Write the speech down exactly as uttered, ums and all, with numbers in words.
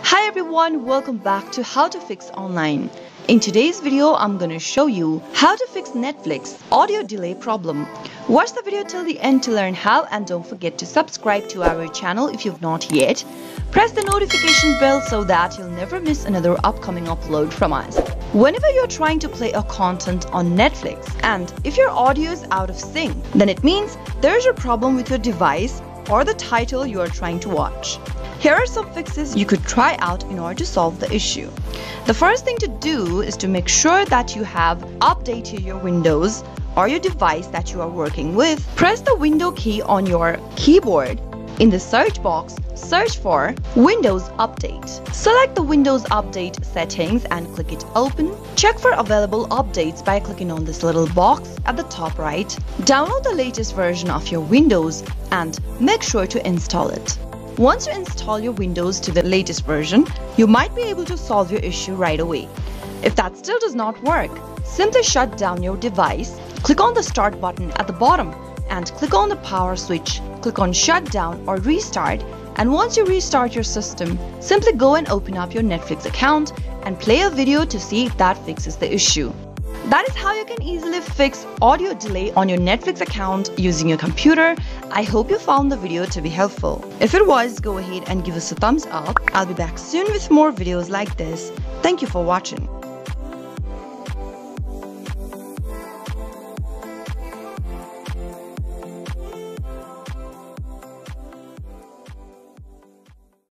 Hi everyone, welcome back to How to Fix Online. In today's video, I'm going to show you how to fix Netflix audio delay problem. Watch the video till the end to learn how, and don't forget to subscribe to our channel if you've not yet. Press the notification bell so that you'll never miss another upcoming upload from us. Whenever you're trying to play a content on Netflix and if your audio is out of sync, then it means there's a problem with your device or the title you are trying to watch. Here are some fixes you could try out in order to solve the issue. The first thing to do is to make sure that you have updated your Windows or your device that you are working with. Press the Window key on your keyboard. In the search box, search for Windows Update. Select the Windows Update settings and click it open. Check for available updates by clicking on this little box at the top right. Download the latest version of your Windows and make sure to install it. Once you install your Windows to the latest version, you might be able to solve your issue right away. If that still does not work, simply shut down your device, click on the Start button at the bottom and click on the power switch, click on Shutdown or Restart, and once you restart your system, simply go and open up your Netflix account and play a video to see if that fixes the issue. That is how you can easily fix audio delay on your Netflix account using your computer. I hope you found the video to be helpful. If it was, go ahead and give us a thumbs up. I'll be back soon with more videos like this. Thank you for watching.